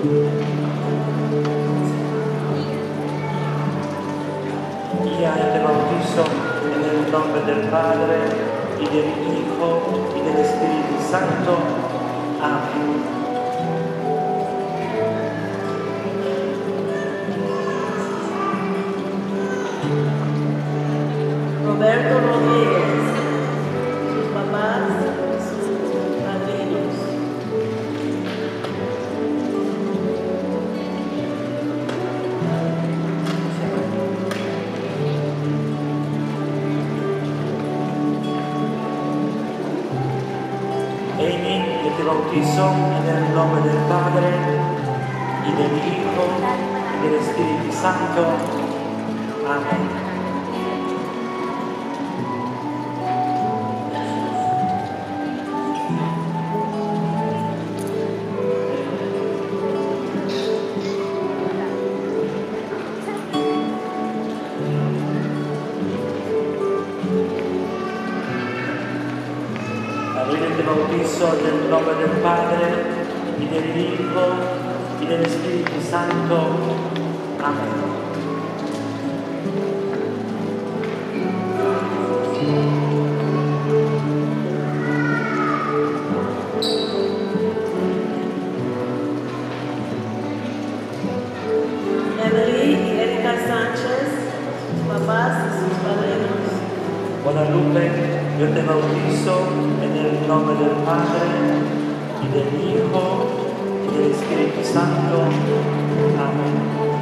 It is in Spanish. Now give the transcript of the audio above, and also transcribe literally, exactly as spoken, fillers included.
Ya te bautizo en el nombre del Padre, y del Hijo, y del Espíritu Santo. Amén. Roberto Rodríguez, sus papás, sus padrinos. Amy, yo te bautizo en el nombre del Padre, y del Hijo, y del Espíritu Santo. Amén. María, te bautizo nel nome del Padre, y del Hijo, y del Espíritu Santo. Amén. Emily y Erika Sánchez, sus papás y sus padrinos. Guadalupe, yo te bautizo en el nombre del Padre, y del Hijo, y del Espíritu Santo. Amén.